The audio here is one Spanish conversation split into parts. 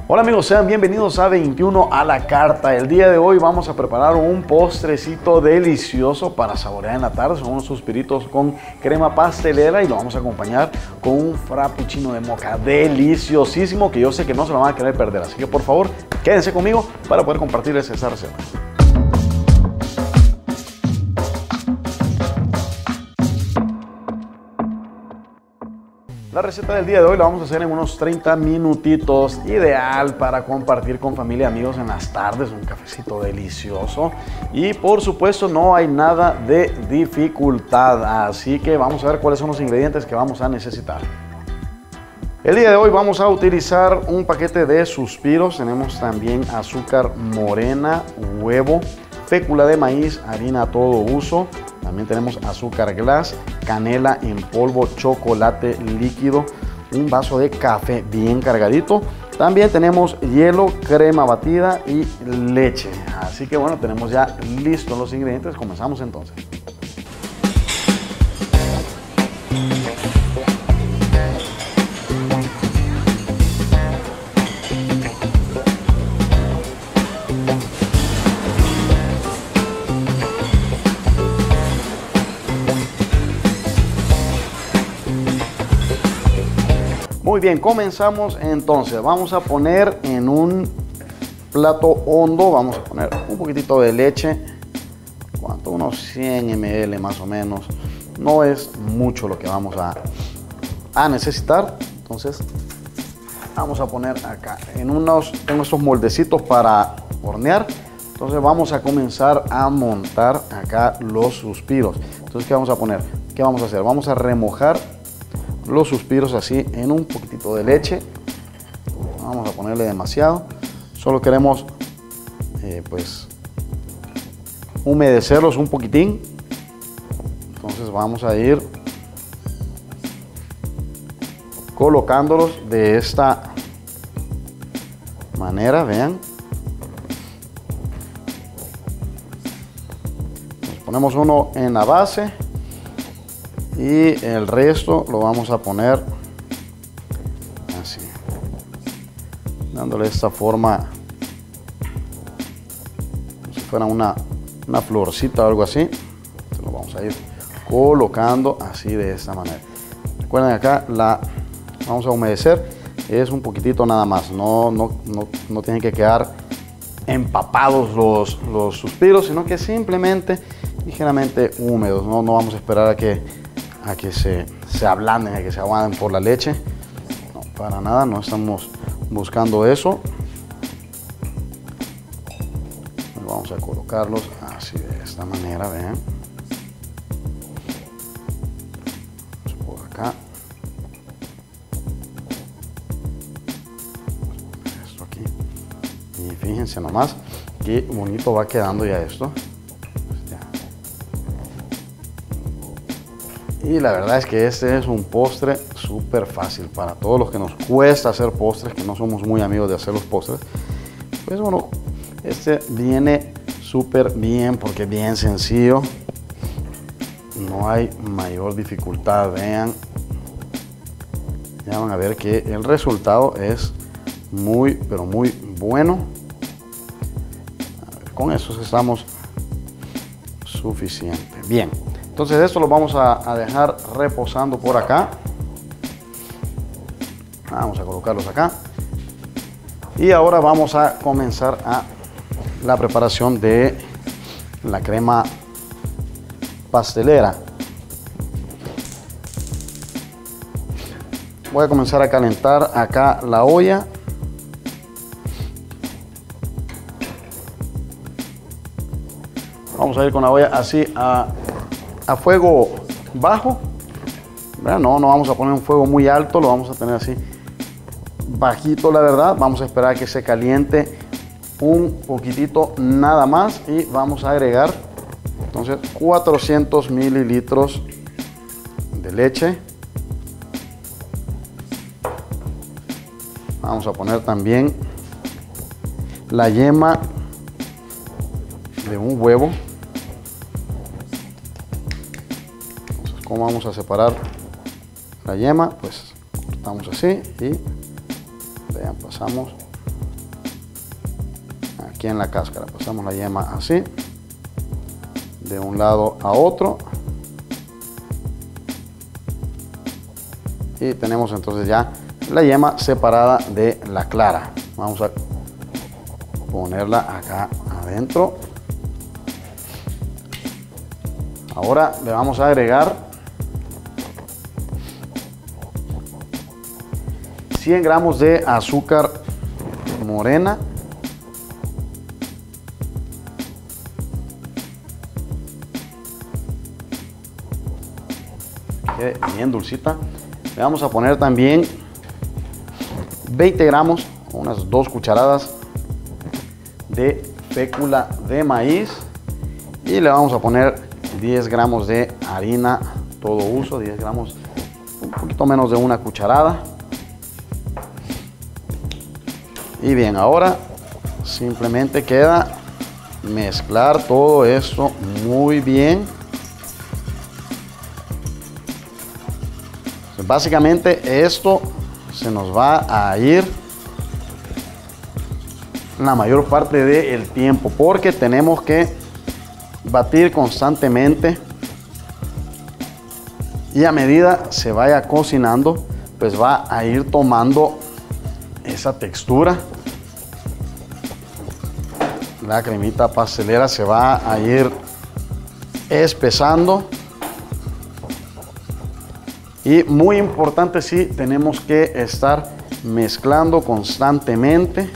Hola amigos, sean bienvenidos a 21 a la carta. El día de hoy vamos a preparar un postrecito delicioso para saborear en la tarde. Son unos suspiritos con crema pastelera y lo vamos a acompañar con un frappuccino de moca deliciosísimo que yo sé que no se lo van a querer perder. Así que por favor, quédense conmigo para poder compartirles esa receta. La receta del día de hoy la vamos a hacer en unos 30 minutitos, ideal para compartir con familia y amigos en las tardes, un cafecito delicioso y por supuesto no hay nada de dificultad, así que vamos a ver cuáles son los ingredientes que vamos a necesitar. El día de hoy vamos a utilizar un paquete de suspiros, tenemos también azúcar morena, huevo, fécula de maíz, harina a todo uso. También tenemos azúcar glass, canela en polvo, chocolate líquido, un vaso de café bien cargadito. También tenemos hielo, crema batida y leche. Así que bueno, tenemos ya listos los ingredientes. Comenzamos entonces. Muy bien, comenzamos entonces. Vamos a poner en un plato hondo, vamos a poner un poquitito de leche. ¿Cuánto? Unos 100 ml más o menos. No es mucho lo que vamos a necesitar. Entonces vamos a poner acá tengo estos moldecitos para hornear. Entonces vamos a comenzar a montar acá los suspiros. Entonces, ¿qué vamos a poner? ¿Qué vamos a hacer? Vamos a remojar los suspiros así en un poquitito de leche. Vamos a ponerle demasiado, solo queremos pues humedecerlos un poquitín. Entonces vamos a ir colocándolos de esta manera, vean. Nos ponemos uno en la base y el resto lo vamos a poner así, dándole esta forma como si fuera una florcita o algo así. Entonces lo vamos a ir colocando así de esta manera. Recuerden, acá vamos a humedecer, es un poquitito nada más, no tienen que quedar empapados los suspiros, sino que simplemente ligeramente húmedos. No vamos a esperar a que se ablanden, a que se aguaden por la leche. No, para nada, no estamos buscando eso. Vamos a colocarlos así de esta manera, vean. Por acá. Esto aquí. Y fíjense nomás qué bonito va quedando ya esto. Y la verdad es que este es un postre súper fácil para todos los que nos cuesta hacer postres, que no somos muy amigos de hacer los postres. Pues bueno, este viene súper bien porque es bien sencillo. No hay mayor dificultad, vean. Ya van a ver que el resultado es muy, pero muy bueno. A ver, con eso estamos suficiente. Bien. Entonces esto lo vamos a dejar reposando por acá. Vamos a colocarlos acá. Y ahora vamos a comenzar la preparación de la crema pastelera. Voy a comenzar a calentar acá la olla. Vamos a ir con la olla así a fuego bajo. No vamos a poner un fuego muy alto, lo vamos a tener así bajito, la verdad. Vamos a esperar a que se caliente un poquitito nada más y vamos a agregar entonces 400 mililitros de leche. Vamos a poner también la yema de un huevo. ¿Cómo vamos a separar la yema? Pues cortamos así y vean, pasamos aquí en la cáscara. Pasamos la yema así, de un lado a otro. Y tenemos entonces ya la yema separada de la clara. Vamos a ponerla acá adentro. Ahora le vamos a agregar 100 gramos de azúcar morena. Quede bien dulcita. Le vamos a poner también 20 gramos, unas 2 cucharadas de fécula de maíz. Y le vamos a poner 10 gramos de harina todo uso, 10 gramos, un poquito menos de una cucharada. Y bien, ahora simplemente queda mezclar todo esto muy bien. Básicamente esto se nos va a ir la mayor parte del tiempo porque tenemos que batir constantemente y a medida se vaya cocinando pues va a ir tomando esa textura. La cremita pastelera se va a ir espesando. Y muy importante, sí, tenemos que estar mezclando constantemente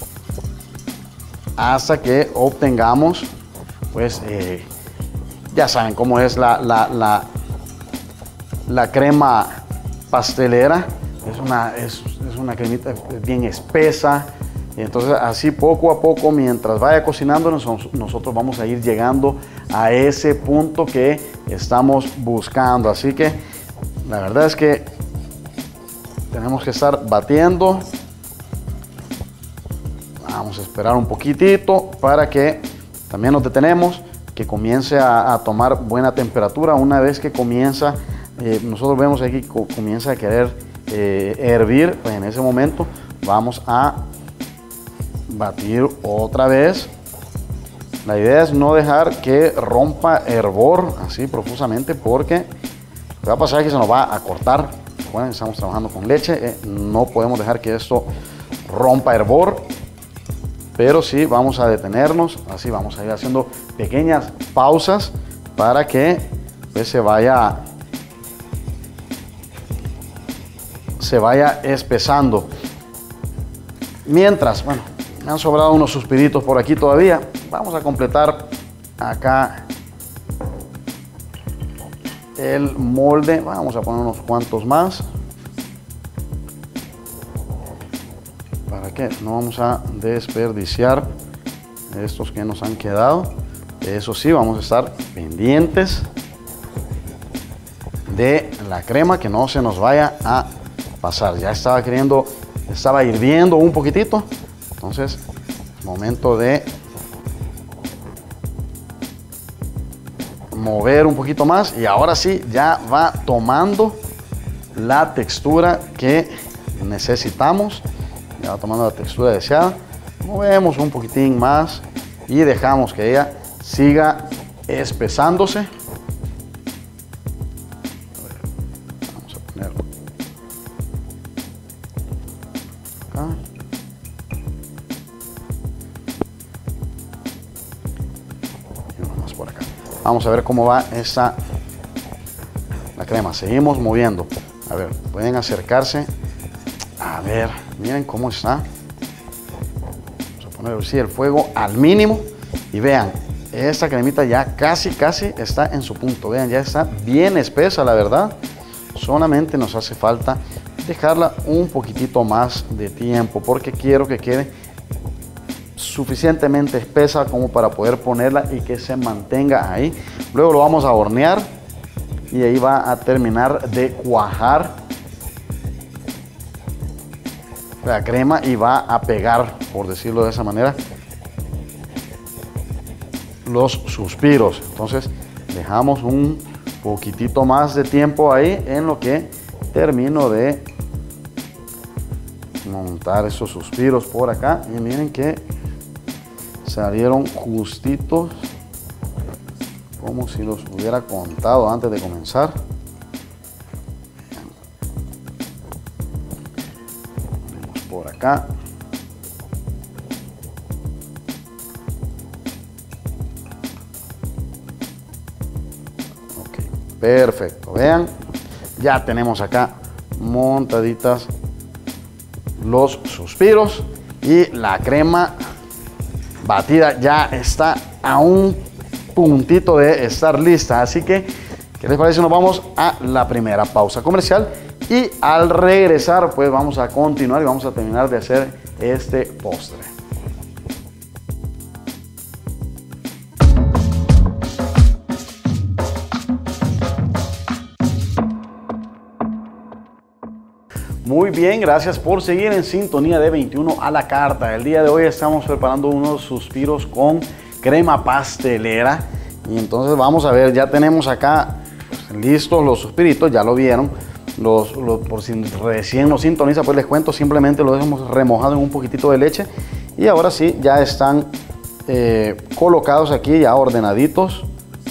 hasta que obtengamos, pues, ya saben cómo es la crema pastelera. Es una cremita bien espesa. Entonces, así poco a poco, mientras vaya cocinando, nosotros vamos a ir llegando a ese punto que estamos buscando. Así que la verdad es que tenemos que estar batiendo. Vamos a esperar un poquitito para que también nos detenemos, que comience a tomar buena temperatura. Una vez que comienza, nosotros vemos aquí que comienza a querer hervir, pues en ese momento vamos a batir otra vez. La idea es no dejar que rompa hervor así profusamente, porque lo que va a pasar es que se nos va a cortar. Bueno, estamos trabajando con leche, no podemos dejar que esto rompa hervor, pero sí vamos a detenernos. Así vamos a ir haciendo pequeñas pausas para que pues, se vaya espesando. Mientras, bueno, me han sobrado unos suspiritos por aquí todavía. Vamos a completar acá el molde. Vamos a poner unos cuantos más. ¿Para qué? No vamos a desperdiciar estos que nos han quedado. Eso sí, vamos a estar pendientes de la crema, que no se nos vaya a pasar. Ya estaba hirviendo un poquitito. Entonces, momento de mover un poquito más y ahora sí ya va tomando la textura que necesitamos. Ya va tomando la textura deseada. Movemos un poquitín más y dejamos que ella siga espesándose. Vamos a poner acá. Y uno más por acá. Vamos a ver cómo va la crema. Seguimos moviendo. A ver, pueden acercarse. A ver, miren cómo está. Vamos a poner así el fuego al mínimo. Y vean, esta cremita ya casi está en su punto. Vean, ya está bien espesa, la verdad. Solamente nos hace falta dejarla un poquitito más de tiempo, porque quiero que quede suficientemente espesa como para poder ponerla y que se mantenga ahí. Luego lo vamos a hornear y ahí va a terminar de cuajar la crema y va a pegar, por decirlo de esa manera, los suspiros. Entonces dejamos un poquitito más de tiempo ahí en lo que termino de montar esos suspiros por acá. Y miren que salieron justitos, como si los hubiera contado antes de comenzar. Ponemos por acá. Ok, perfecto. Vean, ya tenemos acá montaditas los suspiros y la crema batida ya está a un puntito de estar lista. Así que, ¿qué les parece? Nos vamos a la primera pausa comercial y al regresar pues vamos a continuar y vamos a terminar de hacer este postre. Muy bien, gracias por seguir en sintonía de 21 a la carta. El día de hoy estamos preparando unos suspiros con crema pastelera. Y entonces vamos a ver, ya tenemos acá pues, listos los suspiritos, ya lo vieron. Por si recién nos sintoniza, pues les cuento, simplemente los hemos remojado en un poquitito de leche. Y ahora sí, ya están colocados aquí, ya ordenaditos.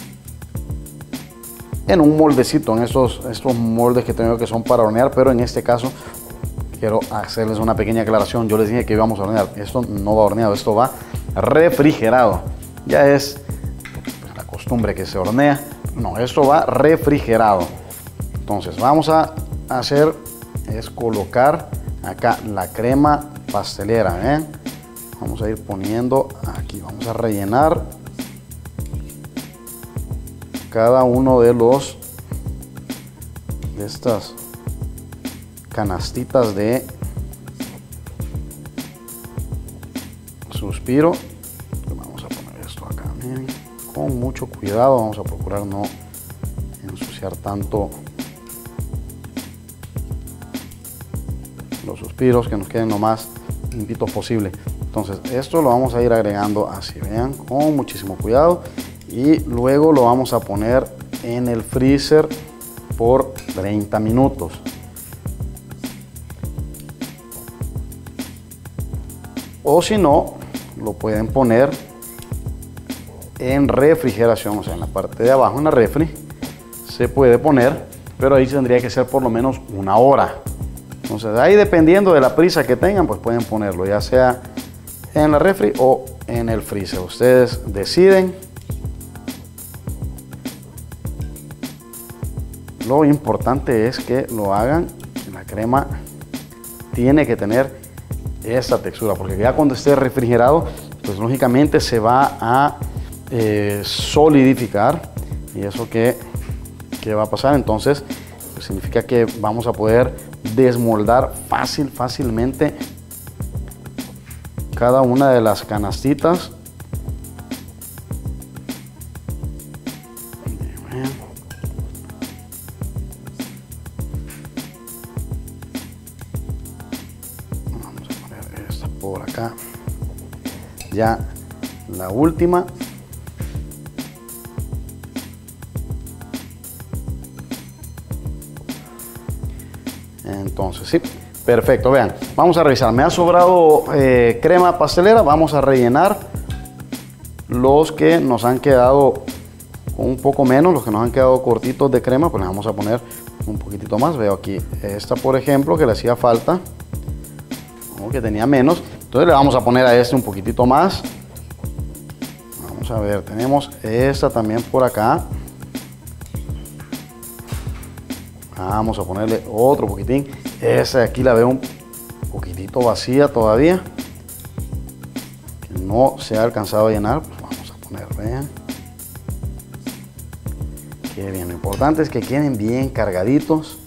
En un moldecito, en estos moldes que tengo que son para hornear, pero en este caso quiero hacerles una pequeña aclaración. Yo les dije que íbamos a hornear, esto no va horneado, esto va refrigerado. Ya es pues, la costumbre que se hornea, no, esto va refrigerado. Entonces vamos a hacer es colocar acá la crema pastelera, ¿ven? Vamos a ir poniendo aquí, vamos a rellenar cada uno de estas canastitas de suspiro. Vamos a poner esto acá, miren, con mucho cuidado. Vamos a procurar no ensuciar tanto los suspiros, que nos queden lo más limpitos posible. Entonces esto lo vamos a ir agregando así, vean, con muchísimo cuidado. Y luego lo vamos a poner en el freezer por 30 minutos. O si no, lo pueden poner en refrigeración, o sea, en la parte de abajo, en la refri, se puede poner, pero ahí tendría que ser por lo menos una hora. Entonces, ahí dependiendo de la prisa que tengan, pues pueden ponerlo, ya sea en la refri o en el freezer. Ustedes deciden. Lo importante es que lo hagan, la crema tiene que tener esta textura, porque ya cuando esté refrigerado, pues lógicamente se va a solidificar. ¿Y eso qué va a pasar? Entonces, pues significa que vamos a poder desmoldar fácilmente cada una de las canastitas. Por acá ya la última. Entonces sí, perfecto. Vean, vamos a revisar, me ha sobrado crema pastelera. Vamos a rellenar los que nos han quedado un poco menos, los que nos han quedado cortitos de crema, pues le vamos a poner un poquitito más. Veo aquí esta, por ejemplo, que le hacía falta, que tenía menos, entonces le vamos a poner a este un poquitito más. Vamos a ver, tenemos esta también por acá. Vamos a ponerle otro poquitín. Esta de aquí la veo un poquitito vacía todavía, que no se ha alcanzado a llenar, pues vamos a poner, vean. Qué bien, lo importante es que queden bien cargaditos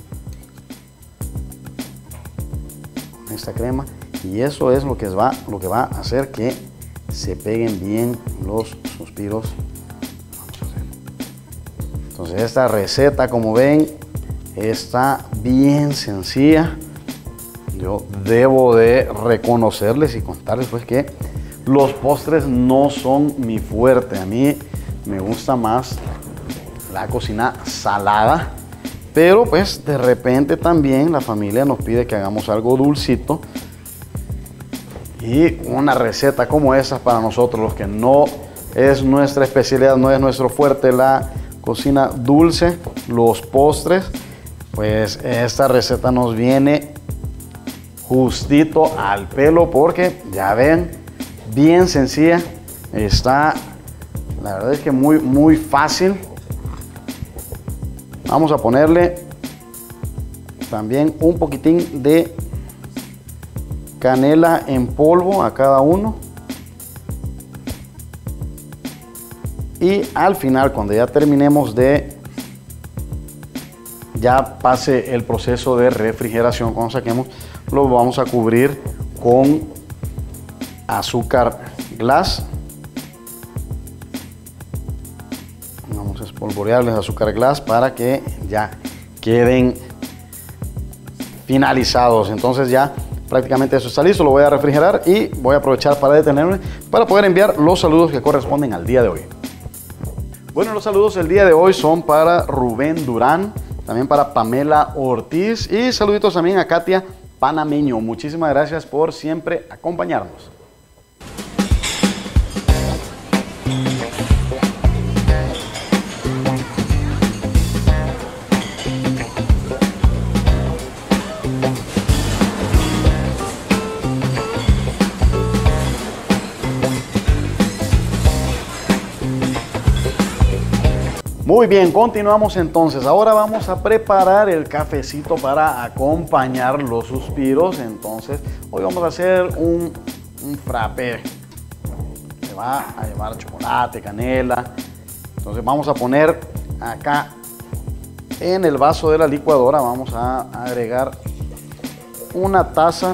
con esta crema. Y eso es lo que va a hacer que se peguen bien los suspiros. Entonces esta receta, como ven, está bien sencilla. Yo debo de reconocerles y contarles pues que los postres no son mi fuerte. A mí me gusta más la cocina salada, pero pues de repente también la familia nos pide que hagamos algo dulcito. Y una receta como esa para nosotros, los que no es nuestra especialidad, no es nuestro fuerte la cocina dulce, los postres, pues esta receta nos viene justito al pelo porque ya ven, bien sencilla, está, la verdad es que muy fácil. Vamos a ponerle también un poquitín de canela en polvo a cada uno. Y al final, cuando ya terminemos ya pase el proceso de refrigeración, cuando saquemos, lo vamos a cubrir con azúcar glass. Vamos a espolvorearles azúcar glass para que ya queden finalizados. Entonces ya prácticamente eso está listo, lo voy a refrigerar y voy a aprovechar para detenerme para poder enviar los saludos que corresponden al día de hoy. Bueno, los saludos del día de hoy son para Rubén Durán, también para Pamela Ortiz y saluditos también a Katia Panameño. Muchísimas gracias por siempre acompañarnos. Muy bien, continuamos entonces. Ahora vamos a preparar el cafecito para acompañar los suspiros. Entonces, hoy vamos a hacer un frappé. Se va a llevar chocolate, canela. Entonces vamos a poner acá en el vaso de la licuadora, vamos a agregar una taza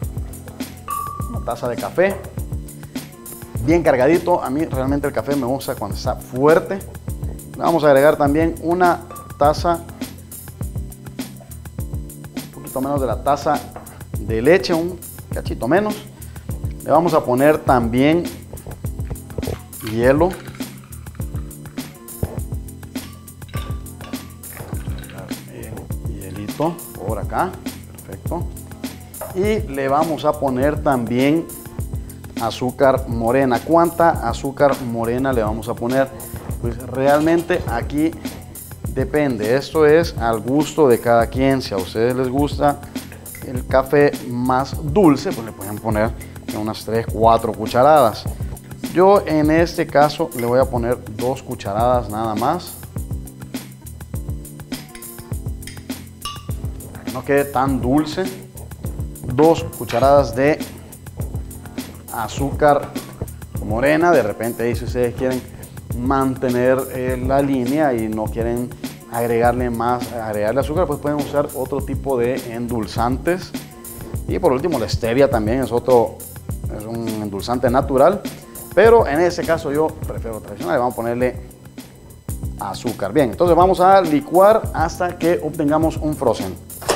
de café. Bien cargadito. A mí realmente el café me gusta cuando está fuerte. Vamos a agregar también una taza, un poquito menos de la taza de leche, un cachito menos. Le vamos a poner también hielo. Hielito por acá, perfecto. Y le vamos a poner también azúcar morena. ¿Cuánta azúcar morena le vamos a poner? Pues realmente aquí depende, esto es al gusto de cada quien. Si a ustedes les gusta el café más dulce, pues le pueden poner unas 3-4 cucharadas. Yo en este caso le voy a poner 2 cucharadas nada más, para que no quede tan dulce. 2 cucharadas de azúcar morena. De repente ahí si ustedes quieren mantener la línea y no quieren agregarle azúcar, pues pueden usar otro tipo de endulzantes. Y por último la stevia también es un endulzante natural, pero en este caso yo prefiero tradicional. Vamos a ponerle azúcar. Bien, entonces vamos a licuar hasta que obtengamos un frozen.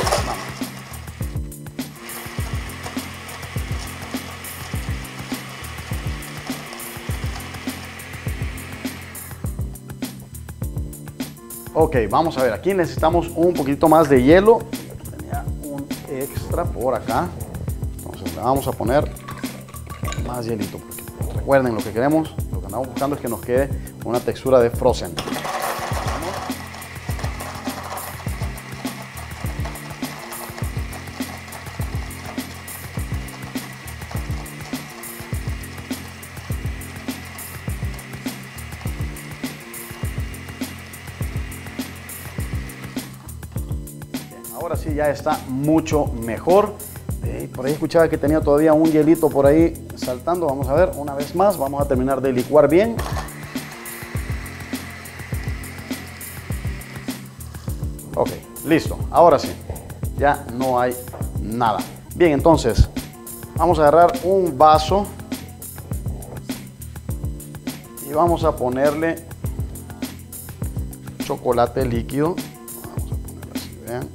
Ok, vamos a ver, aquí necesitamos un poquito más de hielo. Tenía un extra por acá. Entonces le vamos a poner más hielito. Porque recuerden, lo que queremos, lo que andamos buscando es que nos quede una textura de frozen. Ahora sí ya está mucho mejor. Por ahí escuchaba que tenía todavía un hielito por ahí saltando. Vamos a ver una vez más. Vamos a terminar de licuar bien. Ok, listo. Ahora sí, ya no hay nada. Bien, entonces vamos a agarrar un vaso y vamos a ponerle chocolate líquido. Vamos a ponerlo así, vean.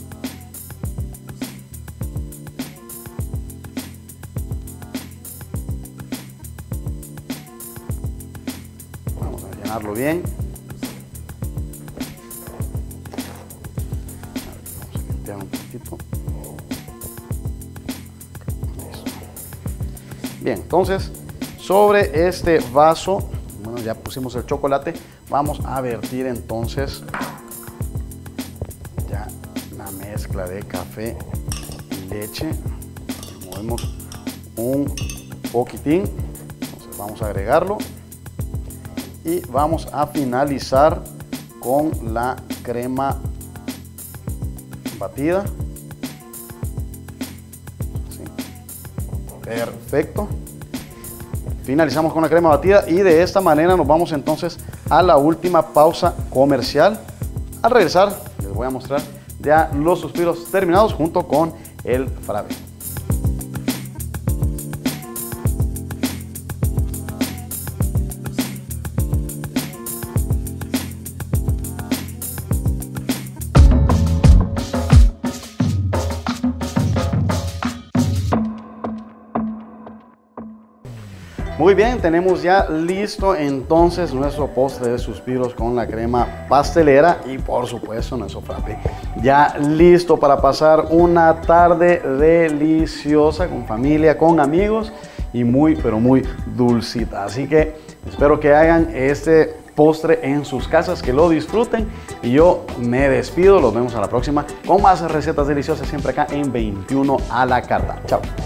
Llenarlo bien. Vamos a limpiar un poquito. Listo. Bien, entonces sobre este vaso, bueno, ya pusimos el chocolate, vamos a vertir entonces ya la mezcla de café y leche. Movemos un poquitín, entonces vamos a agregarlo y vamos a finalizar con la crema batida. Así. Perfecto. Finalizamos con la crema batida y de esta manera nos vamos entonces a la última pausa comercial. Al regresar les voy a mostrar ya los suspiros terminados junto con el frappé. Muy bien, tenemos ya listo entonces nuestro postre de suspiros con la crema pastelera y por supuesto nuestro frappé ya listo para pasar una tarde deliciosa con familia, con amigos y pero muy dulcita. Así que espero que hagan este postre en sus casas, que lo disfruten y yo me despido. Los vemos a la próxima con más recetas deliciosas siempre acá en 21 a la carta. Chao.